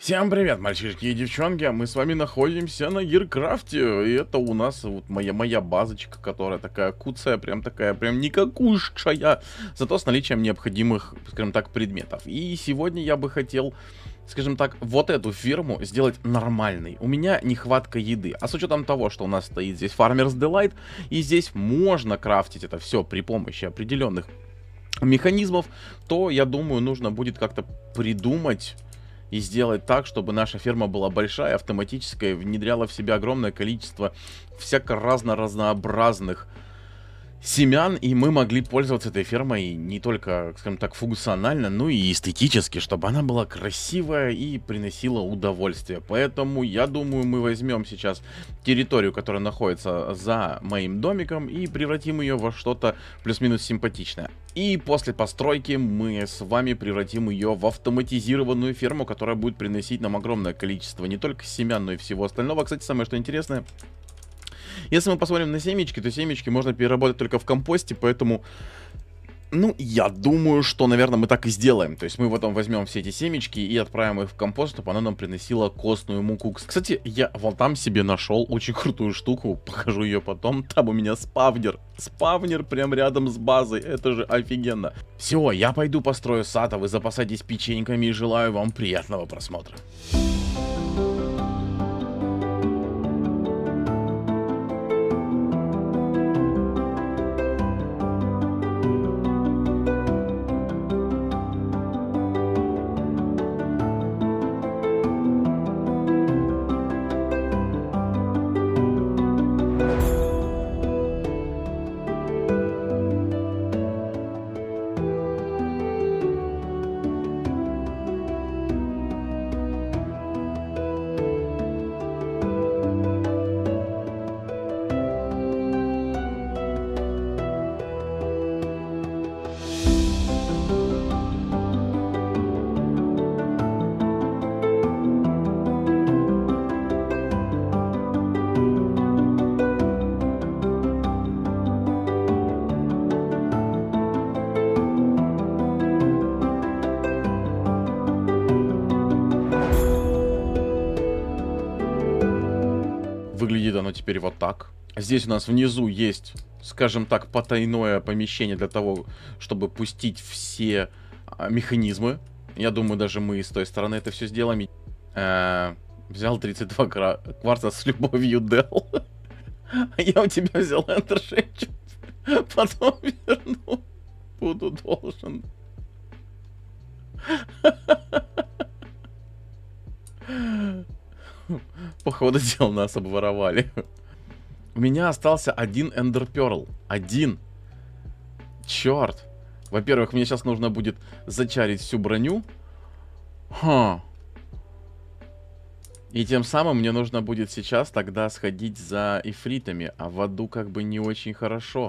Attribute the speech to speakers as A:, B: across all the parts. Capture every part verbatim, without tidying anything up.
A: Всем привет, мальчишки и девчонки, мы с вами находимся на Гиркрафте, и это у нас вот моя, моя базочка, которая такая куцая, прям такая, прям никакушая, зато с наличием необходимых, скажем так, предметов. И сегодня я бы хотел, скажем так, вот эту ферму сделать нормальной. У меня нехватка еды, а с учетом того, что у нас стоит здесь Farmer's Delight, и здесь можно крафтить это все при помощи определенных механизмов, то, я думаю, нужно будет как-то придумать и сделать так, чтобы наша ферма была большая, автоматическая, внедряла в себя огромное количество всяко разно-разнообразных семян, и мы могли пользоваться этой фермой не только, скажем так, функционально, но и эстетически, чтобы она была красивая и приносила удовольствие. Поэтому, я думаю, мы возьмем сейчас территорию, которая находится за моим домиком, и превратим ее во что-то плюс-минус симпатичное. И после постройки мы с вами превратим ее в автоматизированную ферму, которая будет приносить нам огромное количество не только семян, но и всего остального. Кстати, самое что интересное, если мы посмотрим на семечки, то семечки можно переработать только в компосте, поэтому, ну, я думаю, что, наверное, мы так и сделаем. То есть мы потом возьмем все эти семечки и отправим их в компост, чтобы она нам приносила костную муку. Кстати, я вот там себе нашел очень крутую штуку, покажу ее потом. Там у меня спавнер. Спавнер прям рядом с базой, это же офигенно. Все, я пойду построю сад, а вы запасайтесь печеньками и желаю вам приятного просмотра. Выглядит оно теперь вот так. Здесь у нас внизу есть, скажем так, потайное помещение для того, чтобы пустить все а, механизмы. Я думаю, даже мы с той стороны это все сделаем. Э-э, взял тридцать два кварца с любовью, Дел. А я у тебя взял Эндер Шейчу. Потом верну. Буду должен. Походу дел нас обворовали. У меня остался один Эндер Перл. Один. Черт. Во-первых, мне сейчас нужно будет зачарить всю броню. Ха. И тем самым мне нужно будет сейчас тогда сходить за ифритами. А в аду как бы не очень хорошо.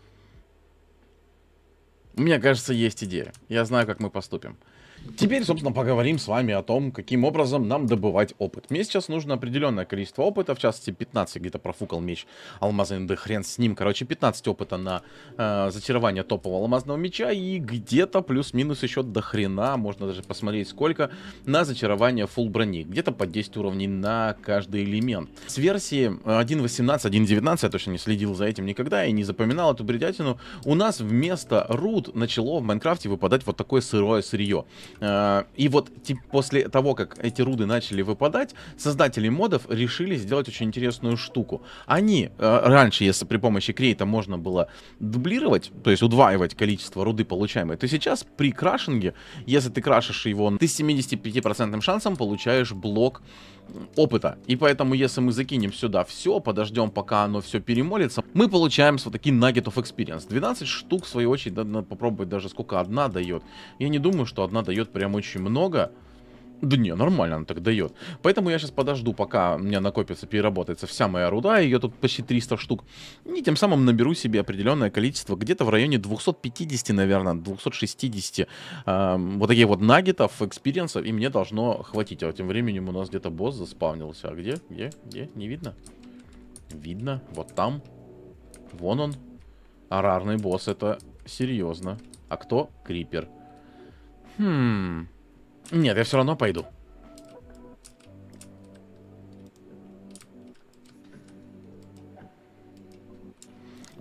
A: Мне кажется, есть идея. Я знаю, как мы поступим. Теперь, собственно, поговорим с вами о том, каким образом нам добывать опыт. Мне сейчас нужно определенное количество опыта, в частности пятнадцать, где-то профукал меч алмазный, да хрен с ним. Короче, пятнадцать опыта на э, зачарование топового алмазного меча и где-то плюс-минус еще до хрена, можно даже посмотреть сколько, на зачарование фулл брони. Где-то по десять уровней на каждый элемент. С версии один восемнадцать, один девятнадцать, я точно не следил за этим никогда и не запоминал эту бредятину, у нас вместо руд начало в Майнкрафте выпадать вот такое сырое сырье. И вот типа, после того, как эти руды начали выпадать, создатели модов решили сделать очень интересную штуку. Они э, раньше, если при помощи крейта можно было дублировать, то есть удваивать количество руды получаемой, то сейчас при крашинге, если ты крашишь его, ты с семидесятью пятью процентным шансом получаешь блок опыта. И поэтому, если мы закинем сюда все, подождем, пока оно все перемолится, мы получаем вот такие nugget of experience. двенадцать штук, в свою очередь, надо попробовать даже сколько одна дает. Я не думаю, что одна дает прям очень много. Да не, нормально она так дает. Поэтому я сейчас подожду, пока у меня накопится, переработается вся моя руда. Ее тут почти триста штук. И тем самым наберу себе определенное количество. Где-то в районе двухсот пятидесяти, наверное, двухсот шестидесяти. Э, вот таких вот наггетов, экспириенсов. И мне должно хватить. А тем временем у нас где-то босс заспавнился. А где? Где? Где? Не видно? Видно. Вот там. Вон он. Арарный босс. Это серьезно. А кто? Крипер. Хм... Нет, я все равно пойду.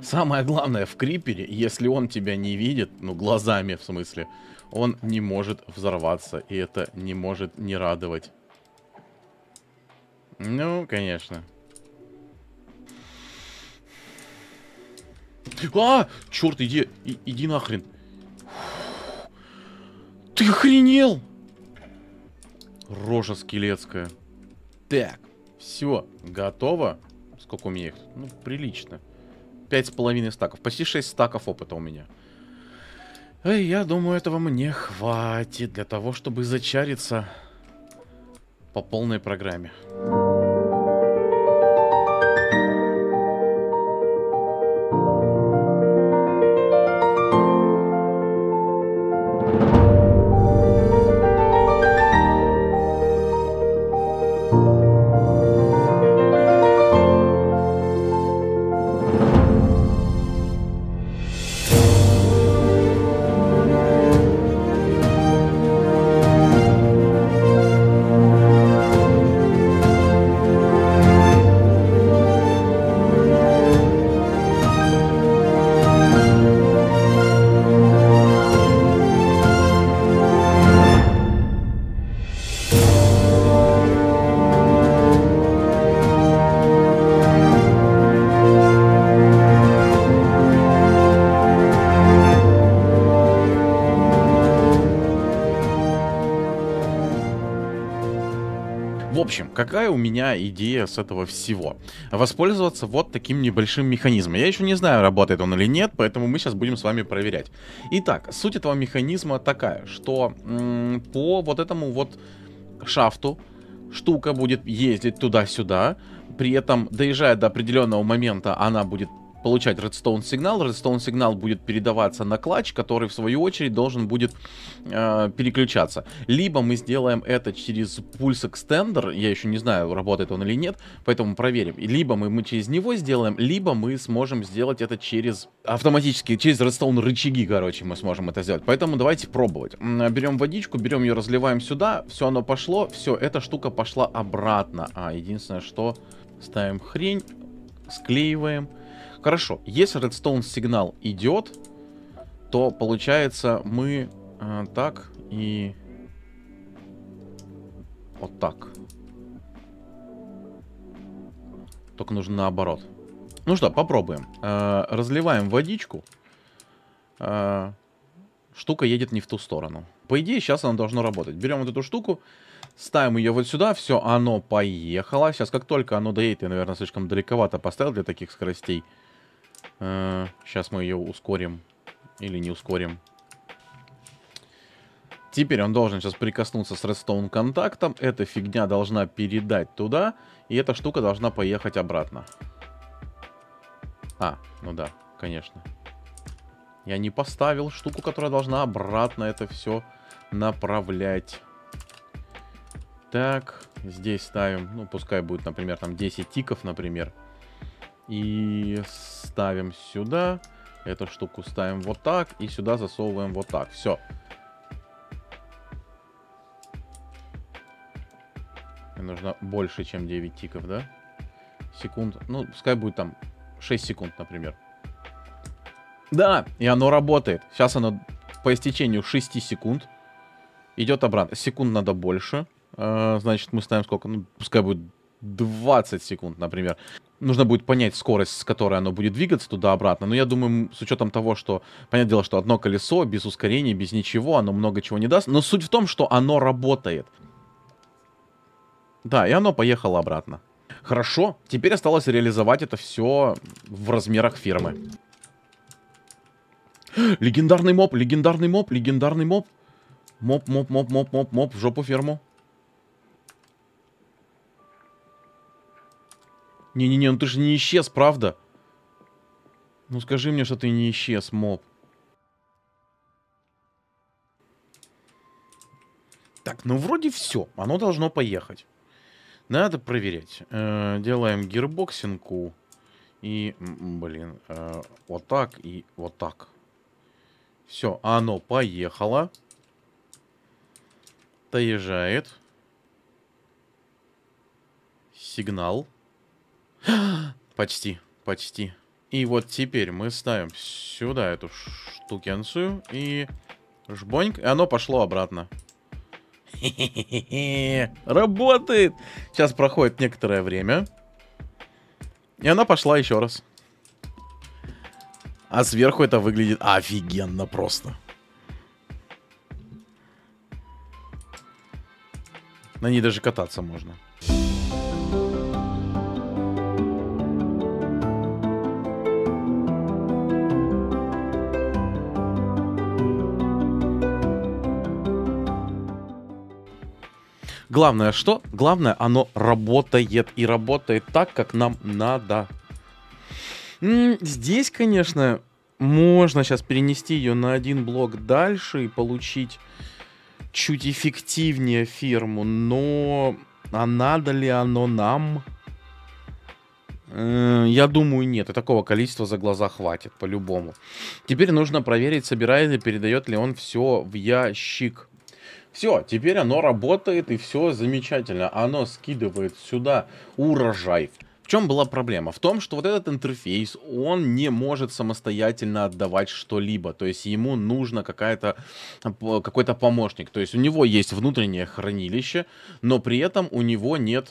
A: Самое главное в крипере, если он тебя не видит, ну глазами в смысле, он не может взорваться, и это не может не радовать. Ну, конечно. А! Черт, иди, и, иди нахрен. Ты охренел? Рожа скелетская. Так, все, готово. Сколько у меня их? Ну, прилично. Пять с половиной стаков. Почти шесть стаков опыта у меня. Эй, я думаю, этого мне хватит для того, чтобы зачариться по полной программе. В общем, какая у меня идея с этого всего? Воспользоваться вот таким небольшим механизмом. Я еще не знаю, работает он или нет, поэтому мы сейчас будем с вами проверять. Итак, суть этого механизма такая, что м- по вот этому вот шафту штука будет ездить туда-сюда. При этом, доезжая до определенного момента, она будет получать редстоун сигнал. Редстоун сигнал будет передаваться на клатч, который в свою очередь должен будет э, переключаться. Либо мы сделаем это через пульс экстендер, я еще не знаю, работает он или нет, поэтому проверим. Либо мы, мы через него сделаем, либо мы сможем сделать это через автоматически, через редстоун рычаги, короче, мы сможем это сделать. Поэтому давайте пробовать. Берем водичку, берем ее, разливаем сюда, все оно пошло, все, эта штука пошла обратно. А, единственное, что ставим хрень, склеиваем. Хорошо, если редстоун сигнал идет, то получается мы э, так и вот так. Только нужно наоборот. Ну что, попробуем. Э, разливаем водичку. Э, штука едет не в ту сторону. По идее, сейчас она должна работать. Берем вот эту штуку, ставим ее вот сюда, все, оно поехало. Сейчас, как только оно доедет, я, наверное, слишком далековато поставил для таких скоростей. Сейчас мы ее ускорим. Или не ускорим. Теперь он должен сейчас прикоснуться с редстоун контактом. Эта фигня должна передать туда. И эта штука должна поехать обратно. А, ну да, конечно. Я не поставил штуку, которая должна обратно это все направлять. Так, здесь ставим. Ну, пускай будет, например, там десять тиков, например. И ставим сюда. Эту штуку ставим вот так. И сюда засовываем вот так. Все. Мне нужно больше, чем девять тиков, да? Секунд. Ну, пускай будет там шесть секунд, например. Да, и оно работает. Сейчас оно по истечению шести секунд идет обратно. Секунд надо больше. А, значит, мы ставим сколько? Ну, пускай будет двадцать секунд, например. Нужно будет понять скорость, с которой оно будет двигаться туда-обратно. Но я думаю, с учетом того, что, понятное дело, что одно колесо, без ускорения, без ничего, оно много чего не даст. Но суть в том, что оно работает. Да, и оно поехало обратно. Хорошо, теперь осталось реализовать это все в размерах фермы. Легендарный моб, легендарный моб, легендарный моб. Моб, моб, моб, моб, моб, моб, в жопу ферму. Не-не-не, ну ты же не исчез, правда? Ну скажи мне, что ты не исчез, моб. Так, ну вроде все. Оно должно поехать. Надо проверять. Э, делаем гирбоксинку. И, блин, э, вот так и вот так. Все, оно поехало. Доезжает. Сигнал. Почти, почти. И вот теперь мы ставим сюда эту штукенцию и жбоньк, и оно пошло обратно. Работает! Сейчас проходит некоторое время. И она пошла еще раз. А сверху это выглядит офигенно просто. На ней даже кататься можно. Главное что? Главное, оно работает. И работает так, как нам надо. М-м, здесь, конечно, можно сейчас перенести ее на один блок дальше и получить чуть эффективнее ферму. Но а надо ли оно нам? Э, я думаю, нет. И такого количества за глаза хватит, по-любому. Теперь нужно проверить, собирает и передает ли он все в ящик. Все, теперь оно работает, и все замечательно. Оно скидывает сюда урожай. В чем была проблема? В том, что вот этот интерфейс, он не может самостоятельно отдавать что-либо. То есть ему нужно какая-то, какой-то помощник. То есть у него есть внутреннее хранилище, но при этом у него нет...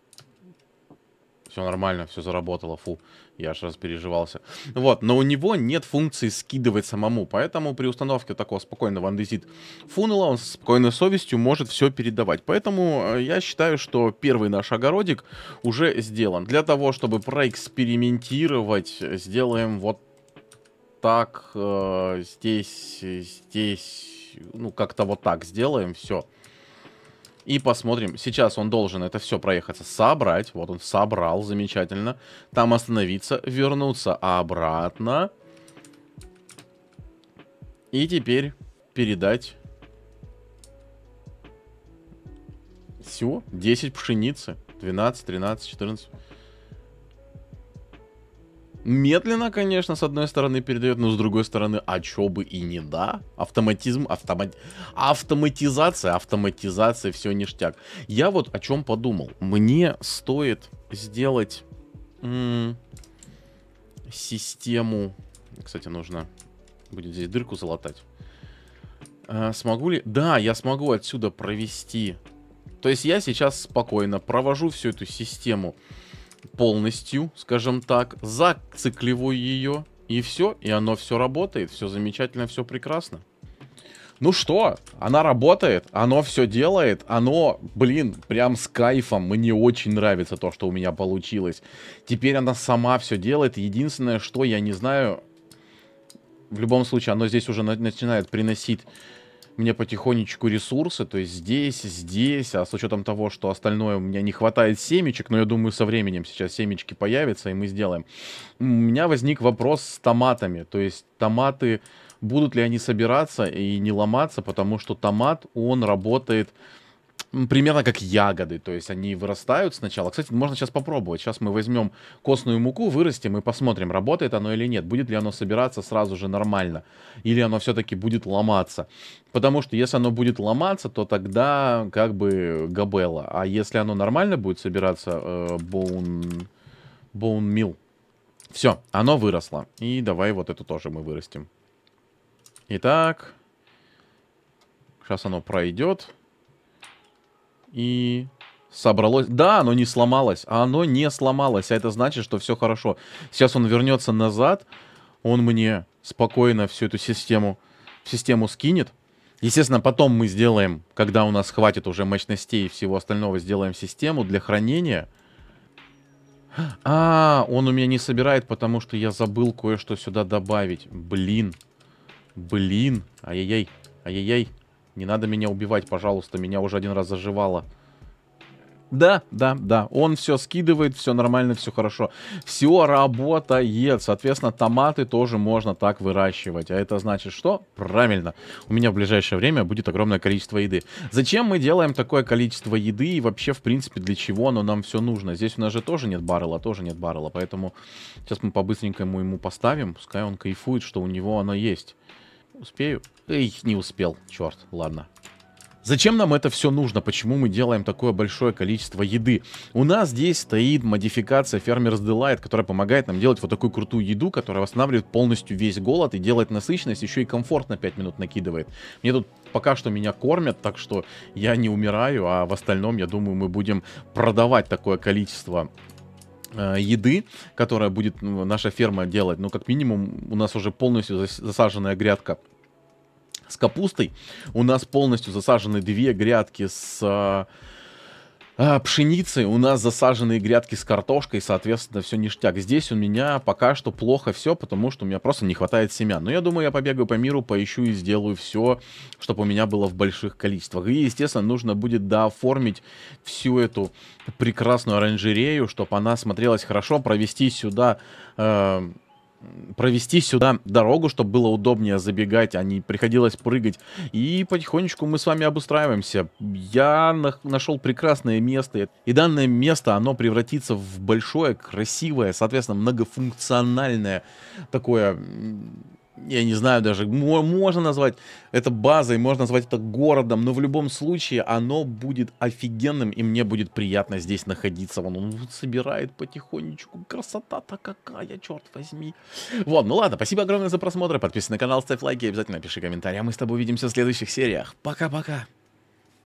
A: Все нормально, все заработало, фу, я аж распереживался. Вот, но у него нет функции скидывать самому, поэтому при установке такого спокойного андезит фуннела он с спокойной совестью может все передавать. Поэтому я считаю, что первый наш огородик уже сделан. Для того, чтобы проэкспериментировать, сделаем вот так, э, здесь, здесь, ну как-то вот так сделаем, все. И посмотрим. Сейчас он должен это все проехаться, собрать. Вот он собрал, замечательно. Там остановиться, вернуться обратно. И теперь передать. Все, десять пшеницы. двенадцать, тринадцать, четырнадцать. Медленно, конечно, с одной стороны передает, но с другой стороны, а чё бы и не да? Автоматизм, автомат... автоматизация, автоматизация, все ништяк. Я вот о чем подумал. Мне стоит сделать м- систему... Кстати, нужно будет здесь дырку залатать. А, смогу ли... Да, я смогу отсюда провести... То есть я сейчас спокойно провожу всю эту систему полностью, скажем так, зацикливаю ее, и все, и оно все работает, все замечательно, все прекрасно. Ну что, она работает, оно все делает, оно, блин, прям с кайфом, мне очень нравится то, что у меня получилось. Теперь она сама все делает, единственное, что я не знаю, в любом случае, оно здесь уже на- начинает приносить мне потихонечку ресурсы, то есть здесь, здесь, а с учетом того, что остальное у меня не хватает семечек, но я думаю, со временем сейчас семечки появятся, и мы сделаем. У меня возник вопрос с томатами, то есть томаты, будут ли они собираться и не ломаться, потому что томат, он работает примерно как ягоды, то есть они вырастают сначала. Кстати, можно сейчас попробовать. Сейчас мы возьмем костную муку, вырастим и посмотрим, работает оно или нет. Будет ли оно собираться сразу же нормально, или оно все-таки будет ломаться. Потому что если оно будет ломаться, то тогда как бы габелла. А если оно нормально будет собираться, э, bone, bone meal. Все, оно выросло. И давай вот эту тоже мы вырастим. Итак, сейчас оно пройдет. И собралось. Да, оно не сломалось. А оно не сломалось. А это значит, что все хорошо. Сейчас он вернется назад. Он мне спокойно всю эту систему, систему скинет. Естественно, потом мы сделаем, когда у нас хватит уже мощностей и всего остального, сделаем систему для хранения. А, он у меня не собирает, потому что я забыл кое-что сюда добавить. Блин. Блин. Ай-яй-яй. Ай-яй-яй. Не надо меня убивать, пожалуйста. Меня уже один раз заживало. Да, да, да. Он все скидывает, все нормально, все хорошо. Все работает. Соответственно, томаты тоже можно так выращивать. А это значит что? Правильно. У меня в ближайшее время будет огромное количество еды. Зачем мы делаем такое количество еды? И вообще, в принципе, для чего оно нам все нужно? Здесь у нас же тоже нет баррела, тоже нет баррела. Поэтому сейчас мы по-быстренькому ему поставим. Пускай он кайфует, что у него оно есть. Успею? Эй, не успел. Черт, ладно. Зачем нам это все нужно? Почему мы делаем такое большое количество еды? У нас здесь стоит модификация Farmer's Delight, которая помогает нам делать вот такую крутую еду, которая восстанавливает полностью весь голод и делает насыщенность, еще и комфорт на пять минут накидывает. Мне тут пока что меня кормят, так что я не умираю, а в остальном, я думаю, мы будем продавать такое количество э, еды, которая будет, ну, наша ферма делать. Ну, как минимум, у нас уже полностью зас- засаженная грядка с капустой. У нас полностью засажены две грядки с а, а, пшеницей. У нас засаженные грядки с картошкой. Соответственно, все ништяк. Здесь у меня пока что плохо все, потому что у меня просто не хватает семян. Но я думаю, я побегаю по миру, поищу и сделаю все, чтобы у меня было в больших количествах. И, естественно, нужно будет дооформить всю эту прекрасную оранжерею, чтобы она смотрелась хорошо, провести сюда... э, провести сюда дорогу, чтобы было удобнее забегать, а не приходилось прыгать. И потихонечку мы с вами обустраиваемся. Я на- нашел прекрасное место. И данное место, оно превратится в большое, красивое, соответственно, многофункциональное такое... м, Я не знаю даже, мо- можно назвать это базой, можно назвать это городом, но в любом случае оно будет офигенным, и мне будет приятно здесь находиться. Вон он вот собирает потихонечку. Красота-то какая, черт возьми. Вот, ну ладно, спасибо огромное за просмотр. Подписывайся на канал, ставь лайки, обязательно пиши комментарии. А мы с тобой увидимся в следующих сериях. Пока-пока.